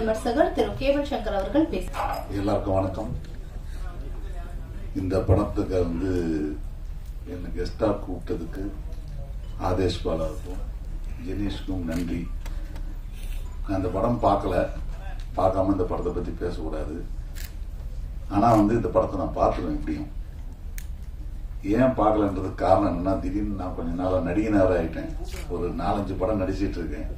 விமர்சகர் திரு கேவல் சங்கர் அவர்கள் பேசுகிறார். எல்லாருக்கும் வணக்கம். இந்த படத்துக்கு என்ன கெஸ்டா கூப்பிட்டதுக்கு ஆதேஷ் பாலாவுக்கும் ஜெனீஷ்க்கும் நன்றி. நான் இந்த படம் பார்க்காம இந்த படத்தை பத்தி பேசக்கூடாது. ஆனா இந்த படத்தை நான் பார்த்துருவேன். எப்படியும் ஏன் பார்க்கலன்றதுக்கு காரணம் என்னன்னா, திடீர்னு நான் கொஞ்ச நாளா நடிகனாக ஆயிட்டேன். ஒரு 4-5 படம் நடிச்சிட்டு இருக்கேன்.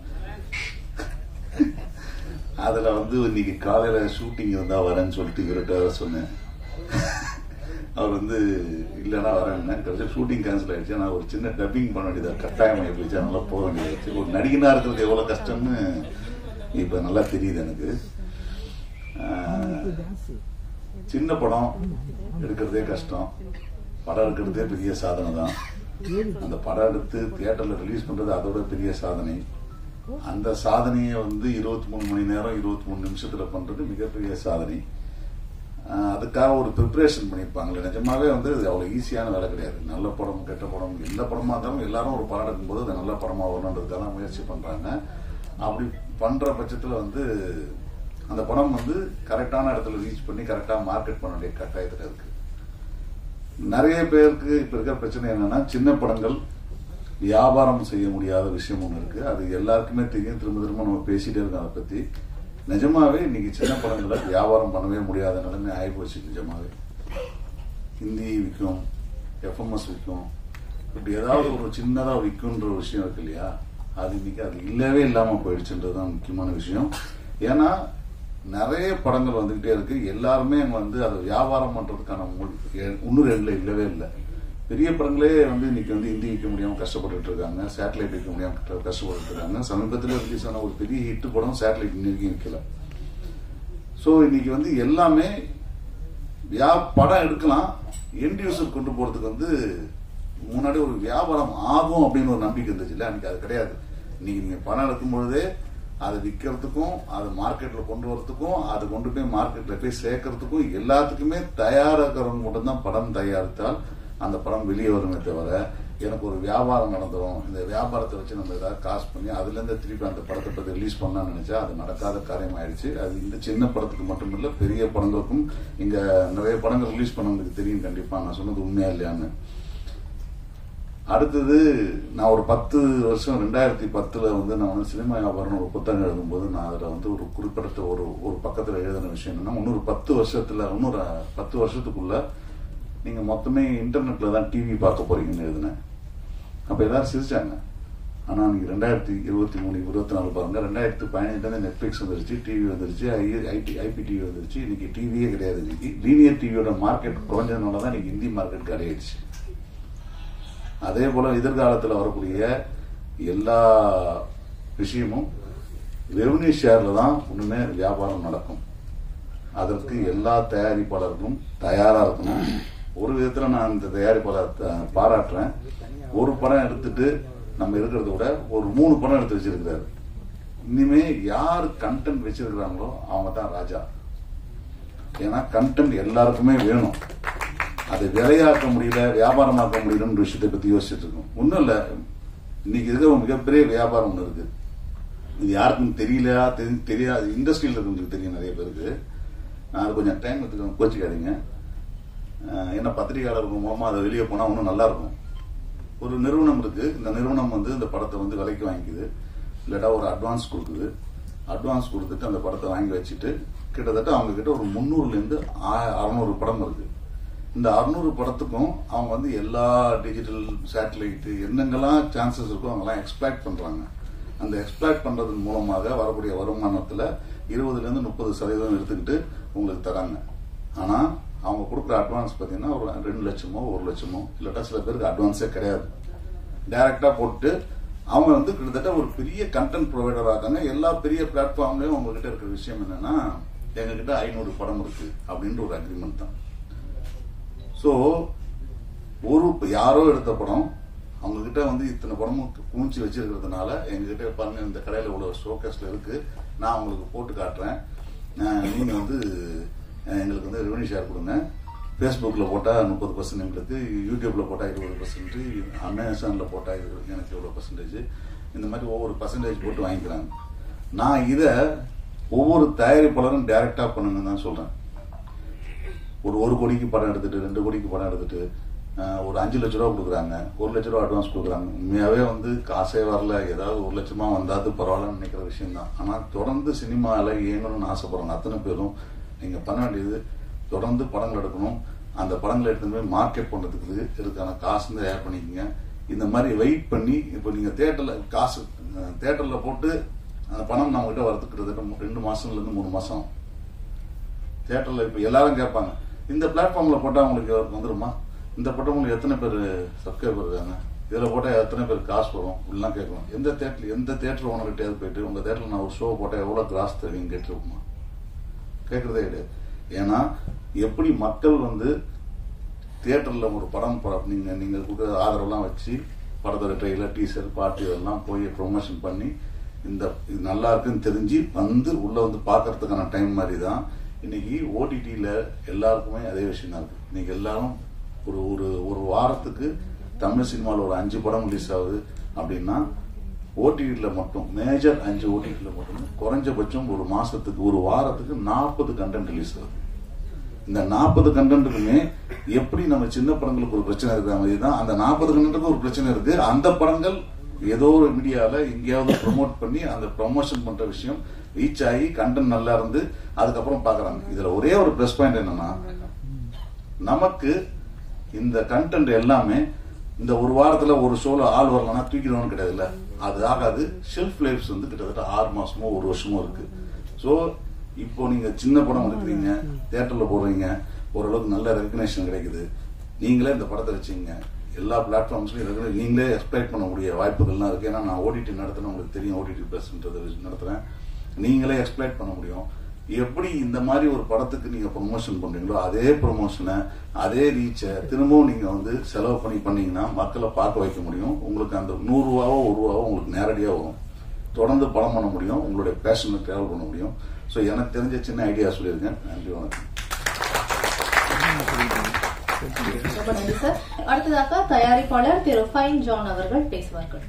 அதுல இன்னைக்கு காலையில ஷூட்டிங் இருந்தா வரேன்னு சொல்லிட்டு இவர்கிட்ட சொன்னேன். அவர் இல்லைன்னா வரேன்னு கடைசி ஷூட்டிங் கேன்சல் ஆயிடுச்சு. நான் ஒரு சின்ன டப்பிங் பண்ண வேண்டியதா கட்டாயம் ஆயிடுச்சு. அதனால போக வேண்டியது. ஒரு நடிகனா இருக்கிறது எவ்வளவு கஷ்டம்னு இப்ப நல்லா தெரியுது எனக்கு. சின்ன படம் எடுக்கிறதே கஷ்டம், படம் எடுக்கிறதே பெரிய சாதனை தான். அந்த படம் எடுத்து தியேட்டர்ல ரிலீஸ் பண்றது அதோட பெரிய சாதனை. அந்த சாதனையை 23 மணி நேரம் 23 நிமிஷத்துல பண்றது மிகப்பெரிய சாதனை. அதுக்காக ஒரு ப்ரிப்பரேஷன் பண்ணியிருப்பாங்களே. நிஜமாவே அது அவ்வளவு ஈஸியான வேலை கிடையாது. நல்ல படம் கெட்ட படம் எந்த படமா இருந்தாலும் எல்லாரும் ஒரு படம் எடுக்கும்போது அது நல்ல படமா வரணுன்றதுக்காக முயற்சி பண்றாங்க. அப்படி பண்ற பட்சத்துல அந்த படம் கரெக்டான இடத்துல ரீச் பண்ணி கரெக்டா மார்க்கெட் பண்ண வேண்டிய கட்டாயத்துல இருக்கு. நிறைய பேருக்கு இப்ப இருக்கிற பிரச்சனை என்னன்னா, சின்ன படங்கள் வியாபாரம் செய்ய முடியாத விஷயம் ஒண்ணு இருக்கு. அது எல்லாருக்குமே தெரியும். திரும்ப திரும்ப நம்ம பேசிட்டே இருக்கோம் அதை பத்தி. நிஜமாவே இன்னைக்கு சின்ன படங்களை வியாபாரம் பண்ணவே முடியாத நிலைமை ஆயிப்போச்சு. நிஜமாவே ஹிந்தி விற்கும், எஃப்எம்எஸ் விற்கும், இப்படி ஏதாவது ஒரு சின்னதா விற்கும்ன்ற ஒரு விஷயம் இருக்கு இல்லையா, அது இன்னைக்கு அது இல்லவே இல்லாம போயிடுச்சுன்றதுதான் முக்கியமான விஷயம். ஏன்னா நிறைய படங்கள் வந்துகிட்டே இருக்கு. எல்லாருமே அதை வியாபாரம் பண்றதுக்கான 1-2 இல்லவே இல்லை. பெரிய படங்களே இன்னைக்கு ஹிந்தி விற்க முடியாம கஷ்டப்பட்டு இருக்காங்க, சேட்டலைட் விற்க முடியாம கஷ்டப்பட்டு இருக்காங்க. சமீபத்தில் ரிலீஸ் ஆன ஒரு பெரிய ஹிட் படம் சேட்டலைட் இன்னைக்கு விற்கல. சோ இன்னைக்கு எல்லாமே படம் எடுக்கலாம், எண்ட் யூசர் கொண்டு போறதுக்கு முன்னாடி ஒரு வியாபாரம் ஆகும் அப்படின்னு ஒரு நம்பிக்கை இருந்துச்சு இல்ல. அன்னைக்கு அது கிடையாது. இன்னைக்கு நீங்க படம் எடுக்கும் பொழுதே அதை விற்கிறதுக்கும், அது மார்க்கெட்ல கொண்டு வரதுக்கும், அது கொண்டு போய் மார்க்கெட்ல போய் சேர்க்கறதுக்கும் எல்லாத்துக்குமே தயாராகிறவங்க மட்டும்தான் படம் தயாரித்தால் அந்த படம் வெளியே வருமே தவிர, எனக்கு ஒரு வியாபாரம் நடந்துடும், இந்த வியாபாரத்தை வச்சு நம்ம ஏதாவது காசு பண்ணி அதுல இருந்து திருப்பி அந்த படத்தை பத்தி ரிலீஸ் பண்ணலாம்னு நினைச்சா அது நடக்காத காரியம் ஆயிடுச்சு. அது இந்த சின்ன படத்துக்கு மட்டும் இல்ல, பெரிய படங்களுக்கும் இங்க நிறைய படங்கள் ரிலீஸ் பண்ணவங்களுக்கு தெரியும் கண்டிப்பா நான் சொன்னது உண்மையா இல்லையான்னு. அடுத்தது நான் ஒரு 10 வருஷம் 2010 நான் சினிமா வியாபாரம் ஒரு புத்தகம் எழுதும்போது நான் அதுல ஒரு குறிப்பிட்ட ஒரு பக்கத்துல எழுதின விஷயம் என்னன்னா, இன்னொரு 10 வருஷத்துக்குள்ள நீங்க மொத்தமே இன்டர்நெட்ல தான் டிவி பார்க்க போறீங்கன்னு எழுதினேன். அப்ப எல்லாரும் சிரிச்சாங்க. ஆனா நீங்க 2023 24 பாருங்க, 2015 நெட்ஃபிளிக்ஸ் வந்துருச்சு, டிவி வந்துருச்சு, ஐபிடிவி வந்துருச்சு. இன்னைக்கு டிவியே கிடையாது. இன்னைக்கு லீனியர் டிவியோட மார்க்கெட் குறைஞ்சதுனாலதான் இன்னைக்கு ஹிந்தி மார்க்கெட் கிடையாச்சு. அதே போல எதிர்காலத்தில் வரக்கூடிய எல்லா விஷயமும் ரெவன்யூ ஷேர்ல தான் ஒண்ணுமே வியாபாரம் நடக்கும். அதற்கு எல்லா தயாரிப்பாளர்களும் தயாரா இருக்கணும். ஒரு விதத்துல நான் இந்த தயாரிப்பாளர் பாராட்டுறேன். ஒரு படம் எடுத்துட்டு நம்ம இருக்கிறத விட ஒரு 3 படம் எடுத்து வச்சிருக்கிறாரு. இனிமே யார் கண்டென்ட் வச்சிருக்கிறாங்களோ அவங்க தான் ராஜா. ஏன்னா கண்டென்ட் எல்லாருக்குமே வேணும். அதை விலையாக்க முடியல, வியாபாரமாக்க முடியலன்ற விஷயத்தை பத்தி யோசிச்சுட்டு இருக்கோம். ஒன்னும் இல்ல, இன்னைக்கு இருக்க மிகப்பெரிய வியாபாரம் ஒண்ணு இருக்கு. இது யாருக்கும் தெரியாது. இண்டஸ்ட்ரியில இருக்கிறவங்களுக்கு தெரியும் நிறைய பேருக்கு. நான் அது கொஞ்சம் டைம் எடுத்துக்க, கோச்சிக்காதீங்க. ஏன்னா பத்திரிகையாளர்கள் மூலமா அதை வெளியே போனா ஒன்னும் நல்லா இருக்கும். ஒரு நிறுவனம் இருக்கு. இந்த நிறுவனம் இந்த படத்தை விலைக்கு வாங்கிக்குது, இல்லாட்டா ஒரு அட்வான்ஸ் கொடுக்குது. அட்வான்ஸ் கொடுத்துட்டு அந்த படத்தை வாங்கி வச்சுட்டு கிட்டத்தட்ட அவங்க கிட்ட ஒரு 300ல இருந்து 600 படம் இருக்கு. இந்த 600 படத்துக்கும் அவங்க எல்லா டிஜிட்டல் சேட்டலைட் என்னெங்கெல்லாம் சான்சஸ் இருக்கோ அவங்கெல்லாம் எக்ஸ்பிளாய்ட் பண்றாங்க. அந்த எக்ஸ்பிளாய்ட் பண்றதன் மூலமாக வரக்கூடிய வருமானத்துல 20ல இருந்து 30% எடுத்துக்கிட்டு உங்களுக்கு தராங்க. ஆனா அவங்க கொடுக்குற அட்வான்ஸ் பாத்தீங்கன்னா ஒரு 2 லட்சமோ 1 லட்சமோ, இல்லாட்டா சில பேருக்கு அட்வான்ஸே கிடையாது. டைரக்டா போட்டு அவங்க கிட்டத்தட்ட ஒரு பெரிய கண்டென்ட் ப்ரொவைடர் ஆகாங்க. எல்லா பெரிய பிளாட்ஃபார்ம்லயும் உங்ககிட்ட இருக்கிற விஷயம் என்னன்னா, எங்க கிட்ட 500 படம் இருக்கு அப்படின்ற ஒரு அக்ரிமெண்ட் தான். சோ யாரோ எடுத்த படம் அவங்க கிட்ட இத்தனை படமும் குமிச்சு வச்சிருக்கிறதுனால எங்ககிட்ட பாருங்க, இந்த கடையில இவ்வளவு ஷோகேஸ்ல இருக்கு, நான் உங்களுக்கு போட்டு காட்டுறேன், நீங்க எங்களுக்கு ரெவன்யூ ஷேர் கொடுங்க. பேஸ்புக்ல போட்டா 30% எங்களுக்கு, யூடியூப்ல போட்டா 20%, அமேசான்ல போட்டா எனக்கு எவ்வளவு %, இந்த மாதிரி ஒவ்வொரு பர்சன்டேஜ் போட்டு வாங்கிக்கிறாங்க. நான் இத ஒவ்வொரு தயாரிப்பாளரும் டைரக்டா பண்ணுங்கன்னு தான் சொல்றேன். ஒரு கோடிக்கு படம் எடுத்துட்டு 2 கோடிக்கு படம் எடுத்துட்டு ஒரு 5 லட்ச ரூபா கொடுக்குறாங்க, 1 லட்ச ரூபா அட்வான்ஸ் கொடுக்குறாங்க. உண்மையாவே காசே வரல, ஏதாவது 1 லட்சமா வந்தாது பரவாயில்லன்னு நினைக்கிற விஷயம் தான். ஆனா தொடர்ந்து சினிமாவில் இயங்கணும்னு ஆசைப்படுறாங்க அத்தனை பேரும். நீங்க பண்ண வேண்டியது தொடர்ந்து படங்கள் எடுக்கணும். அந்த படங்களை எடுத்து போய் மார்க்கெட் பண்றதுக்கு இதுக்கான காசு தயார் பண்ணிக்கங்க. இந்த மாதிரி வெயிட் பண்ணி இப்போ நீங்க தியேட்டர்ல போட்டு அந்த பணம் நம்ம கிட்ட வரதுக்கு கிட்டத்தட்ட 2 மாசம்ல இருந்து 3 மாசம். தியேட்டர்ல இப்ப எல்லாரும் கேட்பாங்க, இந்த பிளாட்ஃபார்ம்ல போட்டா உங்களுக்கு வந்துருமா, இந்த படம் உங்களுக்கு எத்தனை பேர் சப்ஸ்கிரைபர் இருக்காங்க, இதுல போட்டா எத்தனை பேர் காசு வரும் இப்படிலாம் கேட்கலாம். எந்த தியேட்டர் ஓனர்கிட்டயாவது போயிட்டு உங்க தியேட்டர்ல நான் ஒரு ஷோ போட்டா எவ்வளவு கிராஸ் தருவீங்க கேட்டுருக்குமா? கேட்கறதே கிடையாது. ஏன்னா எப்படி மக்கள் தியேட்டர்ல ஒரு படம் நீங்க கொடுக்குற ஆதரவுலாம் வச்சு படத்தோட ட்ரெயிலர், டீசர், பாட்டு இதெல்லாம் போய் ப்ரொமோஷன் பண்ணி இது நல்லா இருக்குன்னு தெரிஞ்சு உள்ள பாக்குறதுக்கான டைம் மாதிரி தான் இன்னைக்கு ஓடிடியில எல்லாருக்குமே அதே விஷயம் தான் இருக்கு. இன்னைக்கு எல்லாரும் ஒரு வாரத்துக்கு தமிழ் சினிமாவில் ஒரு 5 படம் ரிலீஸ் ஆகுது அப்படின்னா ஓடிடியில மட்டும் மேஜர் 5 ஓடிடியில மட்டும் குறைஞ்சபட்சம் ஒரு மாசத்துக்கு ஒரு வாரத்துக்கு 40 கண்டென்ட் ரிலீஸ் ஆகுது. இந்த 40 கண்டென்ட்டுக்குமே எப்படி நம்ம சின்ன படங்களுக்கு ஒரு பிரச்சனை இருக்கிற மாதிரி தான் அந்த 40 கண்டென்ட்டுக்கு ஒரு பிரச்சனை இருக்கு. அந்த படங்கள் ஏதோ ஒரு மீடியால எங்கேயாவது ப்ரொமோட் பண்ணி அந்த ப்ரொமோஷன் பண்ற விஷயம் ரீச் ஆகி கண்டென்ட் நல்லா இருந்து அதுக்கப்புறம் பாக்குறாங்க. இதுல ஒரே ஒரு பிளஸ் பாயிண்ட் என்னன்னா, நமக்கு இந்த கண்டென்ட் எல்லாமே இந்த ஒரு வாரத்துல ஒரு ஷோல ஆள் வரலன்னா தூக்கிடுவோம்னு கிடையாது. இல்ல, அது ஆகாது. ஷெல்ஃப் லைஃப்ஸ் கிட்டத்தட்ட 6 மாசமோ 1 வருஷமோ இருக்கு. சோ இப்போ நீங்க சின்ன படம் எடுக்கிறீங்க, தியேட்டர்ல போடுறீங்க, ஓரளவுக்கு நல்ல ரெகக்னேஷன் கிடைக்குது, நீங்களே இந்த படத்தை வச்சுங்க எல்லா பிளாட்ஃபார்ம்ஸ்லயும் நீங்களே எக்ஸ்பிளைட் பண்ண முடிய வாய்ப்புகள்லாம் இருக்கு. ஏன்னா நான் ஓடிடி நடத்தின உங்களுக்கு தெரியும், ஓடிடி பிளஸ்ன்றது நடத்துறேன். நீங்களே எக்ஸ்பிளைட் பண்ண முடியும். எப்படி இந்த மாதிரி ஒரு படத்துக்கு நீங்க ப்ரொமோஷன் பண்றீங்களோ அதே ப்ரொமோஷனை அதே ரீச்சை திரும்பவும் நீங்க செலவு பண்ணீங்கன்னா மக்களை பார்க்க வைக்க முடியும். உங்களுக்கு அந்த 100 ரூபாவோ 1 ரூபாவோ உங்களுக்கு நேரடியாக வரும். தொடர்ந்து படம் பண்ண முடியும், உங்களுடைய பேஷனை டிராவல் பண்ண முடியும். ஸோ எனக்கு தெரிஞ்ச சின்ன ஐடியா சொல்லியிருக்கேன். நன்றி, வணக்கம். ரொம்ப நன்றி சார். அடுத்ததாக தயாரிப்பாளர் திரு ஃபைன் ஜான் அவர்கள் பேசுவார்கள்.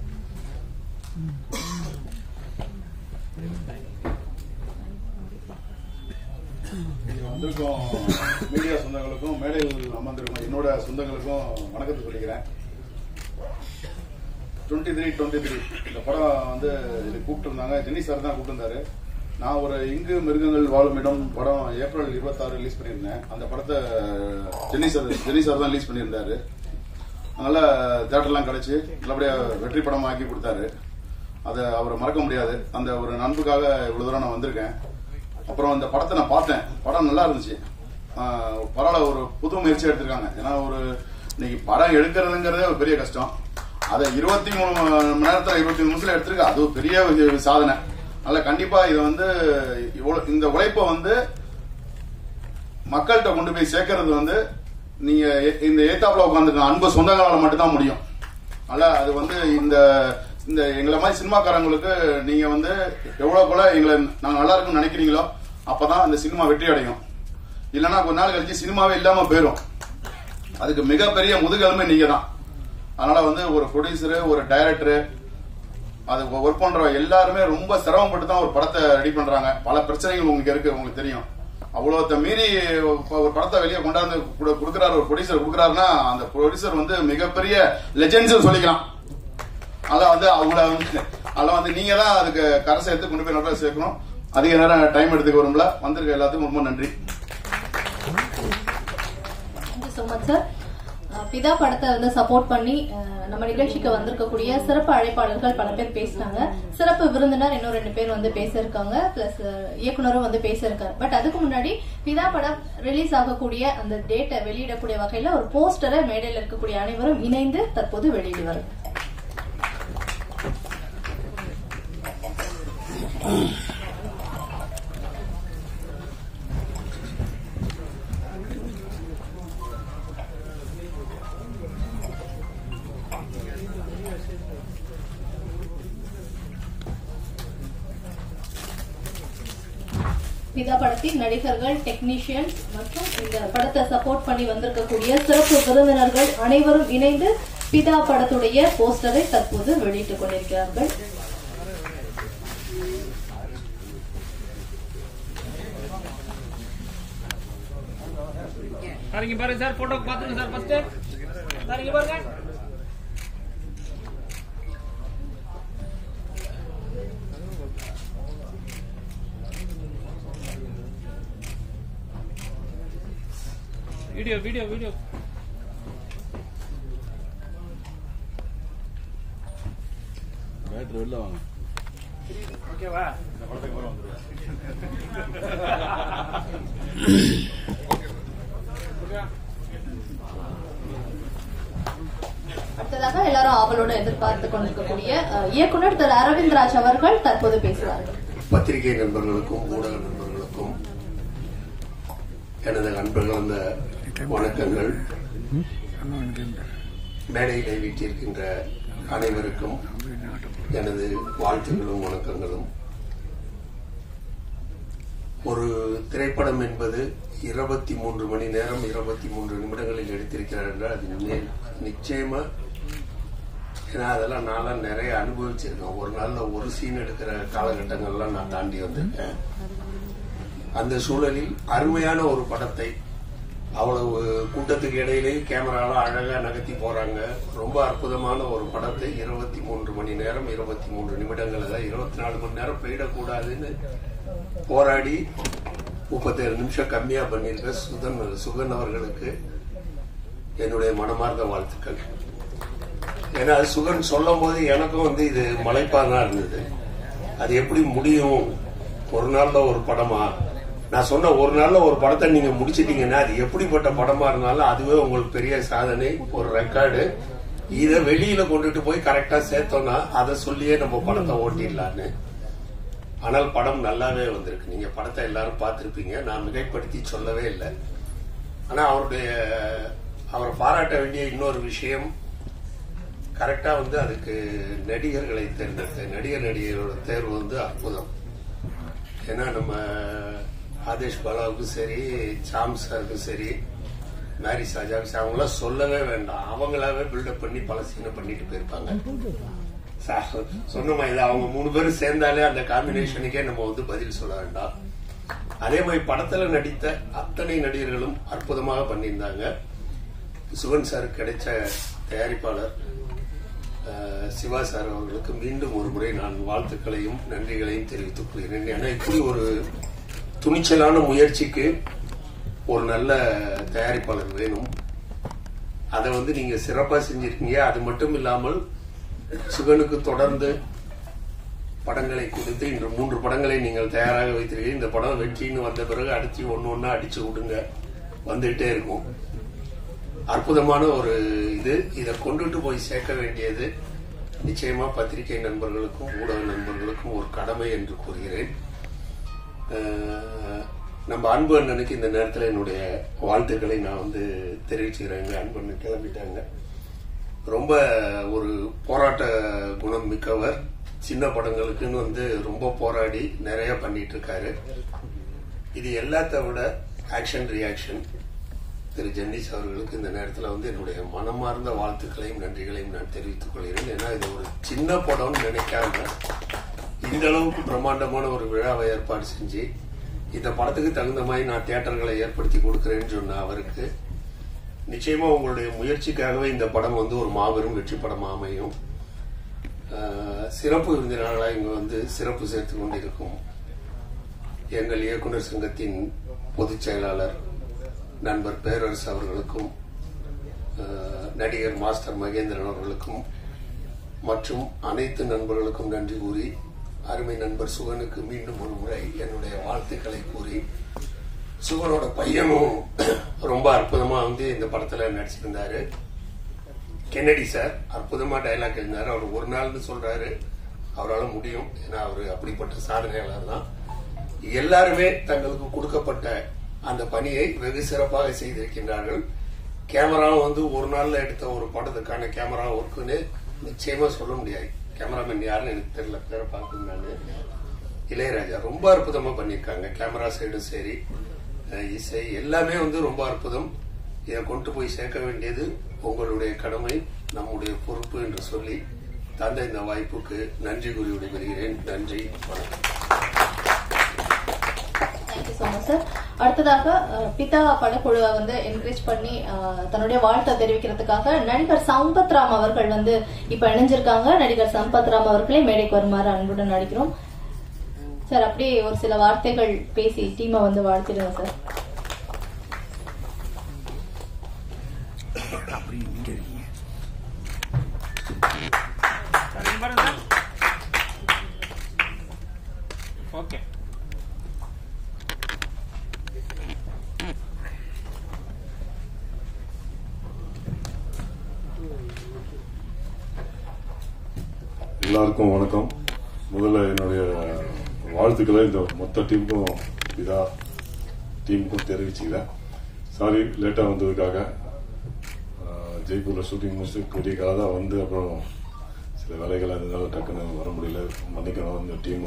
வந்திருக்கும் மீடியா சொந்தங்களுக்கும் மேடையில் அமர்ந்திருக்கும் என்னோட சொந்தங்களுக்கும் வணக்கத்தை சொல்லிக்கிறேன். 23 இந்த படம் கூப்பிட்டு இருந்தாங்க. ஜெனி சார் தான் கூப்பிட்டு இருந்தாரு. நான் ஒரு இங்கு மிருகங்கள் வாழும் இடம் படம் ஏப்ரல் 26 ரிலீஸ் பண்ணியிருந்தேன். அந்த படத்தை ஜெனி சார் தான் ரிலீஸ் பண்ணியிருந்தாரு. அதனால தியேட்டர்லாம் கிடைச்சு நல்லபடியா வெற்றி படமா ஆக்கி கொடுத்தாரு. அதை அவரை மறக்க முடியாது. அந்த ஒரு நண்புக்காக இவ்வளவு தூரம் நான் வந்திருக்கேன். அப்புறம் அந்த படத்தை நான் பார்த்தேன். படம் நல்லா இருந்துச்சு. பரவாயில்ல, ஒரு புது முயற்சி எடுத்திருக்காங்க. ஏன்னா இன்னைக்கு படம் எடுக்கிறதுங்கிறதே ஒரு பெரிய கஷ்டம். அதை 23 மணி நேரத்தில் 23 நிமிஷத்துல எடுத்திருக்கு. அது ஒரு பெரிய சாதனை. அதனால கண்டிப்பா இதை இந்த உழைப்பை மக்கள்கிட்ட கொண்டு போய் சேர்க்கறது நீங்க இந்த ஏத்தாப்புல உட்காந்துருக்க அன்பு சொந்தங்களால மட்டும்தான் முடியும். அதனால அது இந்த எங்களை மாதிரி சினிமாக்காரங்களுக்கு நீங்க எவ்வளவு போல எங்களை நாங்க நல்லா இருக்குன்னு நினைக்கிறீங்களோ அப்பதான் இந்த சினிமா வெற்றி அடையும். இல்லைன்னா கொஞ்ச நாள் கழிச்சு சினிமாவே இல்லாம போயிடும். அதுக்கு மிகப்பெரிய முதுகெலும்பு நீங்க தான். அதனால ஒரு ப்ரொடியூசரு, ஒரு டைரக்டரு, அது ஒர்க் பண்ற எல்லாருமே ரொம்ப சிரமப்பட்டு தான் ஒரு படத்தை ரெடி பண்றாங்க. பல பிரச்சனைகள் உங்களுக்கு இருக்கு, உங்களுக்கு தெரியும். அவ்வளவு மீறி ஒரு படத்தை வெளியே கொண்டாந்து கொடுக்கிறாரு, ஒரு ப்ரொடியூசர் கொடுக்கிறாருன்னா அந்த ப்ரொடியூசர் மிகப்பெரிய லெஜெண்ட்ஸ் சொல்லிக்கலாம். அதெல்லாம் நீங்க தான் அதுக்கு கரை சேர்த்து கொண்டு போய் நல்லா சேர்க்கணும். அதிக நேரம் டைம் எடுத்துக்க வரும்ல. வந்திருக்க எல்லாத்துக்கும் ரொம்ப நன்றி. பிதா படத்தை சப்போர்ட் பண்ணி நம்ம நிகழ்ச்சிக்கு வந்திருக்கக்கூடிய சிறப்பு அழைப்பாளர்கள் பல பேர் பேசினாங்க. சிறப்பு விருந்தினர் இன்னும் 2 பேர் பேச இருக்காங்க. பிளஸ் இயக்குனரும் பேச இருக்காரு. பட் அதுக்கு முன்னாடி பிதா படம் ரிலீஸ் ஆகக்கூடிய அந்த டேட்டை வெளியிடக்கூடிய வகையில ஒரு போஸ்டரை மேடையில் இருக்கக்கூடிய அனைவரும் இணைந்து தற்போது வெளியிடுவார். பிதா படத்தின் நடிகர்கள், டெக்னீஷியன்ஸ் மற்றும் இந்த படத்தை சப்போர்ட் பண்ணி வந்திருக்கக்கூடிய சிறப்பு விருந்தினர்கள் அனைவரும் இணைந்து பிதா படத்துடைய போஸ்டரை தற்போது வெளியிட்டுக் கொண்டிருக்கிறார்கள். சார் இங்க பாருங்க சார், போட்டோ பாத்துங்க சார். ஃபர்ஸ்ட் சார் இங்க பாருங்க. வீடியோ வீடியோ வீடியோ பேட்டரி வெளில வாங்க. ஓகேவா? இந்த படத்துக்கு வர வந்துருவேன். அடுத்ததாக எல்லாரும் ஆவலோடு எதிர்பார்த்து கொண்டிருக்கக்கூடிய இயக்குனர் திரு அரவிந்த் ராஜ் அவர்கள் தற்போது பேசுவார்கள். பத்திரிகை நண்பர்களுக்கும் ஊடக நண்பர்களுக்கும் எனது நண்பர்கள் அந்த வணக்கங்கள். மேடையிலே வீட்டிருக்கின்ற அனைவருக்கும் எனது வாழ்த்துக்களும் வணக்கங்களும். ஒரு திரைப்படம் என்பது 23 மணி நேரம் 23 நிமிடங்களில் எடுத்திருக்கிறார் என்றால் அது நிச்சயமா, ஏன்னா அதெல்லாம் நான்லாம் நிறைய அனுபவிச்சிருக்கேன். ஒரு நாள்ல ஒரு சீன் எடுக்கிற காலகட்டங்கள்லாம் நான் தாண்டி வந்திருக்கேன். அந்த சூழலில் அருமையான ஒரு படத்தை அவ்வளவு கூட்டத்துக்கு இடையிலே கேமராலாம் அழகா நகர்த்தி போறாங்க. ரொம்ப அற்புதமான ஒரு படத்தை 23 மணி நேரம் 23 நிமிடங்கள், 24 மணி நேரம் போயிடக்கூடாதுன்னு போராடி 37 நிமிஷம் கம்மியா பண்ணிருக்க சுகன் அவர்களுக்கு என்னுடைய மனமார்ந்த வாழ்த்துக்கள். ஏன்னா சுகன் சொல்லும் போது எனக்கும் இது மலைப்பானா இருந்தது. அது எப்படி முடியும், ஒரு நாள்ல ஒரு படமா? நான் சொன்ன ஒரு நாள்ல ஒரு படத்தை நீங்க முடிச்சிட்டீங்கன்னா அது எப்படிப்பட்ட படமா இருந்தாலும் அதுவே உங்களுக்கு பெரிய சாதனை, ஒரு ரெக்கார்டு. இதை வெளியில கொண்டுட்டு போய் கரெக்டா சேர்த்தோம்னா அதை சொல்லியே நம்ம படத்தை ஓட்டிடலான்னு. ஆனால் படம் நல்லாவே வந்திருக்கு. நீங்க படத்தை எல்லாரும் பார்த்திருப்பீங்க, நான் மிகைப்படுத்தி சொல்லவே இல்லை. ஆனா அவரை பாராட்ட வேண்டிய இன்னொரு விஷயம், கரெக்டா அதுக்கு நடிகர்களை தேர்ந்தெடுத்த நடிகரோட தேர்வு அற்புதம். ஏன்னா நம்ம ஆதேஷ் பாலாவுக்கும் சரி, சாம் சாருக்கும் சரி, மேரி சாஜாவுக்கும் சரி, அவங்களாம் சொல்லவே வேண்டாம். அவங்களாவே பில்டப் பண்ணி பல சீனை பண்ணிட்டு போயிருப்பாங்க. சொன்னமா, இது அவங்க 3 பேரும் சேர்ந்தாலே அந்த காம்பினேஷனுக்கே நம்ம பதில் சொல்ல வேண்டாம். அதே மாதிரி படத்துல நடித்த அத்தனை நடிகர்களும் அற்புதமாக பண்ணியிருந்தாங்க. சுகன் சாருக்கு கிடைச்ச தயாரிப்பாளர் சிவா சார் அவர்களுக்கு மீண்டும் ஒரு முறை நான் வாழ்த்துக்களையும் நன்றிகளையும் தெரிவித்துக் கொள்கிறேன். ஏன்னா இப்படி ஒரு துணிச்சலான முயற்சிக்கு ஒரு நல்ல தயாரிப்பாளர் வேணும். அதை நீங்க சிறப்பா செஞ்சிருக்கீங்க. அது மட்டும் இல்லாமல் சுகனுக்கு தொடர்ந்து படங்களை கொடுத்து இன்று 3 படங்களை நீங்கள் தயாராக வைத்திருக்கீங்க. இந்த படம் வெற்றின்னு வந்த பிறகு அடுத்து ஒன்னா அடிச்சு விடுங்க, வந்துட்டே இருக்கும். அற்புதமான ஒரு இதை கொண்டுட்டு போய் சேர்க்க வேண்டியது நிச்சயமா பத்திரிகை நண்பர்களுக்கும் ஊடக நண்பர்களுக்கும் ஒரு கடமை என்று கூறுகிறேன். நம்ம அன்பு அண்ணனுக்கு இந்த நேரத்தில் என்னுடைய வாழ்த்துக்களை நான் தெரிவிச்சுக்கிறேங்க. அன்பு அண்ணன் கிளம்பிட்டாங்க. ரொம்ப ஒரு போராட்ட குணம் மிக்கவர். சின்ன படங்களுக்குன்னு ரொம்ப போராடி நிறைய பண்ணிட்டு இருக்காரு. இது எல்லாத்த விட ஆக்ஷன் ரியாக்ஷன் திரு ஜென்னிஸ் அவர்களுக்கு இந்த நேரத்தில் என்னுடைய மனமார்ந்த வாழ்த்துக்களையும் நன்றிகளையும் நான் தெரிவித்துக் கொள்கிறேன். ஏன்னா இது ஒரு சின்ன படம்னு நினைக்காம இந்த அளவுக்கு பிரம்மாண்டமான ஒரு விழாவை ஏற்பாடு செஞ்சு இந்த படத்துக்கு தகுந்த மாதிரி நான் தியேட்டர்களை ஏற்படுத்தி கொடுக்கிறேன்னு சொன்ன அவருக்கு நிச்சயமா உங்களுடைய முயற்சிக்காகவே இந்த படம் ஒரு மாபெரும் வெற்றி படம் அமையும். சிறப்பு விருந்தினர்களாக இங்க சிறப்பு சேர்த்துக் கொண்டிருக்கும் எங்கள் இயக்குனர் சங்கத்தின் பொதுச் செயலாளர் நண்பர் பேரரசு அவர்களுக்கும், நடிகர் மாஸ்டர் மகேந்திரன் அவர்களுக்கும் மற்றும் அனைத்து நண்பர்களுக்கும் நன்றி கூறி, அருமை நண்பர் சுகனுக்கு மீண்டும் ஒரு முறை என்னுடைய வாழ்த்துக்களை கூறி, சுகனோட பையனும் ரொம்ப அற்புதமா இந்த படத்துல நடிச்சிருந்தாரு. கென்னடி சார் அற்புதமா டைலாக் எழுந்தாரு. அவர் ஒரு நாள்னு சொல்றாரு, அவரால் முடியும். ஏன்னா அவரு அப்படிப்பட்ட சாதனையாளர் தான். எல்லாருமே தங்களுக்கு கொடுக்கப்பட்ட அந்த பணியை வெகு சிறப்பாக செய்திருக்கின்றார்கள். கேமராவும் ஒரு நாள்ல எடுத்த ஒரு படத்துக்கான கேமரா ஒர்க்குன்னு நிச்சயமா சொல்ல முடியாது. கேமராமேன் யாருன்னு எனக்கு தெரியல, பேரை பார்க்கணும்னு. இளையராஜா ரொம்ப அற்புதமா பண்ணிருக்காங்க. கேமரா சைடும் சரி, இசை எல்லாமே ரொம்ப அற்புதம். இதை கொண்டு போய் சேர்க்க வேண்டியது உங்களுடைய கடமை, நம்முடைய பொறுப்பு என்று சொல்லி தந்த இந்த வாய்ப்புக்கு நன்றி கூறி விடைபெறுகிறேன். நன்றி, வணக்கம். Thank you so much sir. அடுத்ததாக பிதா படக்குழுவை வந்து என்கரேஜ் பண்ணி தன்னுடைய வாழ்த்தை தெரிவிக்கிறதுக்காக நடிகர் சம்பத் ராம் அவர்கள் வந்து இப்ப இணைஞ்சிருக்காங்க. நடிகர் சம்பத் ராம் அவர்களே மேடைக்கு வருமாறு அன்புடன் அழைக்கிறோம் சார். அப்படியே ஒரு சில வார்த்தைகள் பேசி டீமை வந்து வாழ்த்திடுங்க சார். ஓகே, எல்லாருக்கும் வணக்கம். முதல்ல என்னுடைய வாழ்த்துக்களை இந்த மொத்த டீமுக்கும் இதா டீமுக்கும் தெரிவிச்சுக்கிறேன். சாரி லேட்டா வந்ததுக்காக. ஜெய்ப்பூர்ல ஷூட்டிங் முடிச்சுட்டு விடியக்காக தான் வந்து அப்புறம் சில வேலைகள் அதனால டக்குன்னு வர முடியல, மன்னிக்கணும். இந்த டீம்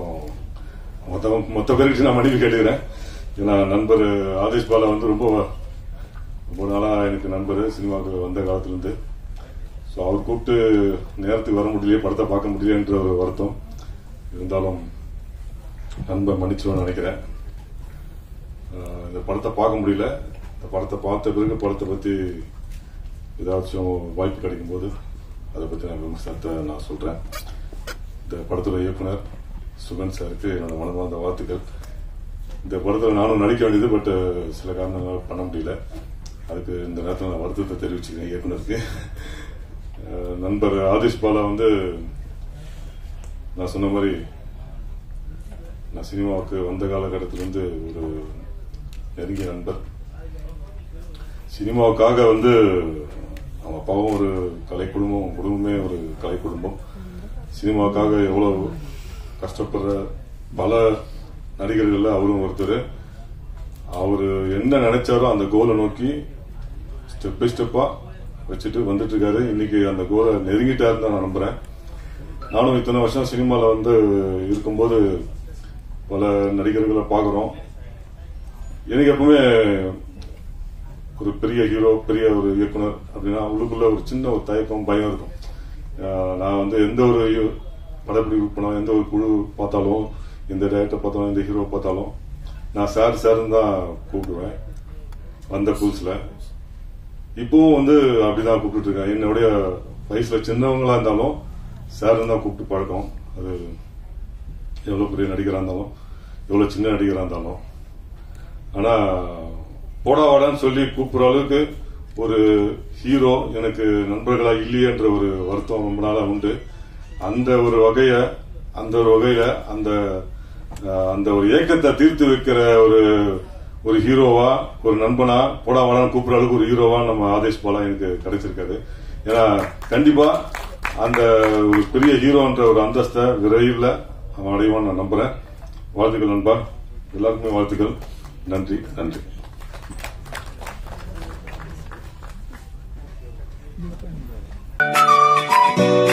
மொத்த பேருக்கு நான் மன்னிப்பு கேட்டுக்கிறேன். ஏன்னா நண்பர் ஆதேஷ் பாலா வந்து ரொம்ப நாளா எனக்கு நண்பர், சினிமாவுக்கு வந்த காலத்திலிருந்து. ஸோ அவர் கூப்பிட்டு நேரத்துக்கு வர முடியலையே, படத்தை பார்க்க முடியலன்ற ஒரு வருத்தம் இருந்தாலும் நண்பர் மன்னிச்சுன்னு நினைக்கிறேன். இந்த படத்தை பார்க்க முடியல. இந்த படத்தை பார்த்த பிறகு படத்தை பத்தி ஏதாச்சும் வாய்ப்பு கிடைக்கும் போது அதை பத்தி நான் விமர்சனத்தை நான் சொல்றேன். இந்த படத்தோட இயக்குனர் சுகன் சாருக்கு என்னோட மனமார்ந்த வாழ்த்துக்கள். இந்த படத்துல நானும் நடிக்க வேண்டியது, பட் சில காரணங்களால் பண்ண முடியல. அதுக்கு இந்த நேரத்தில் நான் வருத்தத்தை தெரிவிச்சுக்கிறேன் இயக்குனருக்கு. நண்பர் ஆதேஷ் பாலா வந்து நான் சொன்ன மாதிரி நான் சினிமாவுக்கு வந்த காலகட்டத்திலிருந்து ஒரு நெருங்கிய நண்பர். சினிமாவுக்காக வந்து அவன் அப்பாவும் ஒரு கலை குடும்பம், குடும்பமே ஒரு கலை குடும்பம். சினிமாவுக்காக எவ்வளவு கஷ்டப்படுற பல நடிகர்கள் அவரும் ஒருத்தர். அவரு என்ன நினைச்சாரோ அந்த கோலை நோக்கி ஸ்டெப் பை ஸ்டெப்பா வச்சுட்டு வந்துட்டு இருக்காரு. இன்னைக்கு அந்த கோலை நெருங்கிட்டாருன்னு தான் நான் நம்புறேன். நானும் இத்தனை வருஷம் சினிமால வந்து இருக்கும்போது பல நடிகர்களை பாக்குறோம். எனக்கு எப்பவுமே ஒரு பெரிய ஹீரோ, பெரிய ஒரு இயக்குனர் அப்படின்னா உள்ளுக்குள்ள ஒரு சின்ன ஒரு தயக்கம், பயம் இருக்கும். நான் வந்து எந்த ஒரு படப்பிடிப்பு படம், எந்த ஒரு குழு பார்த்தாலும், எந்த டைரக்டர் பார்த்தாலும், எந்த ஹீரோ பார்த்தாலும் நான் சார்ன்னு தான் கூப்பிடுவேன். வந்த புதுசுல இப்பவும் வந்து அப்படிதான் கூப்பிட்டு இருக்கேன். என்னுடைய வயசுல சின்னவங்களா இருந்தாலும் சார்ன்னு தான் கூப்பிட்டு பழக்கம். அது எவ்வளவு பெரிய நடிகரா இருந்தாலும், எவ்வளவு சின்ன நடிகரா இருந்தாலும். ஆனா போடா வாடான்னு சொல்லி கூப்பிடுற அளவுக்கு ஒரு ஹீரோ எனக்கு நண்பர்களா இல்லையன்ற ஒரு வருத்தம் ரொம்ப நாளா உண்டு. அந்த ஒரு வகையில அந்த ஒரு ஏக்கத்தை தீர்த்து வைக்கிற ஒரு ஹீரோவா, ஒரு நண்பனா, போடா வாடான்னு கூப்பிடுற அளவுக்கு ஒரு ஹீரோவா நம்ம ஆதேஷ் பாலா எனக்கு கிடைச்சிருக்காரு. ஏன்னா கண்டிப்பா அந்த ஒரு பெரிய ஹீரோன்ற ஒரு அந்தஸ்தை விரைவில் அவன் அடைவான்னு நான் நம்புறேன். வாழ்த்துக்கள் நண்பா, எல்லாருக்குமே வாழ்த்துக்கள். நன்றி நன்றி. Thank you.